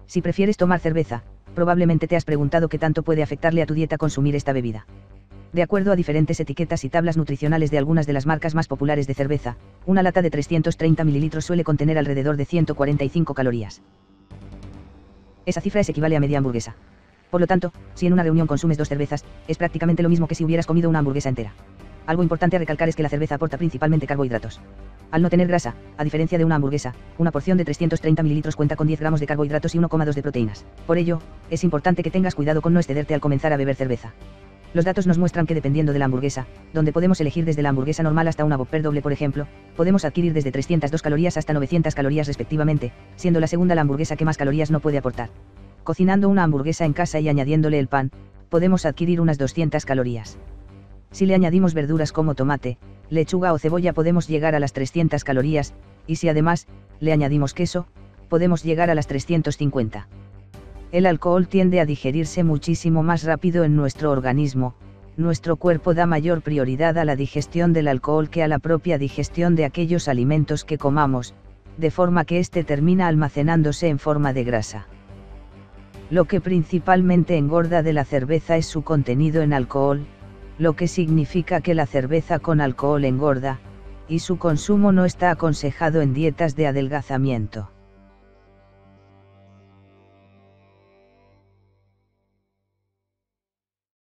Si prefieres tomar cerveza, probablemente te has preguntado qué tanto puede afectarle a tu dieta consumir esta bebida. De acuerdo a diferentes etiquetas y tablas nutricionales de algunas de las marcas más populares de cerveza, una lata de 330 ml suele contener alrededor de 145 calorías. Esa cifra equivale a media hamburguesa. Por lo tanto, si en una reunión consumes 2 cervezas, es prácticamente lo mismo que si hubieras comido una hamburguesa entera. Algo importante a recalcar es que la cerveza aporta principalmente carbohidratos. Al no tener grasa, a diferencia de una hamburguesa, una porción de 330 ml cuenta con 10 gramos de carbohidratos y 1,2 de proteínas. Por ello, es importante que tengas cuidado con no excederte al comenzar a beber cerveza. Los datos nos muestran que dependiendo de la hamburguesa, donde podemos elegir desde la hamburguesa normal hasta una Whopper doble por ejemplo, podemos adquirir desde 302 calorías hasta 900 calorías respectivamente, siendo la segunda la hamburguesa que más calorías no puede aportar. Cocinando una hamburguesa en casa y añadiéndole el pan, podemos adquirir unas 200 calorías. Si le añadimos verduras como tomate, lechuga o cebolla podemos llegar a las 300 calorías, y si además, le añadimos queso, podemos llegar a las 350. El alcohol tiende a digerirse muchísimo más rápido en nuestro organismo, nuestro cuerpo da mayor prioridad a la digestión del alcohol que a la propia digestión de aquellos alimentos que comamos, de forma que éste termina almacenándose en forma de grasa. Lo que principalmente engorda de la cerveza es su contenido en alcohol, lo que significa que la cerveza con alcohol engorda, y su consumo no está aconsejado en dietas de adelgazamiento.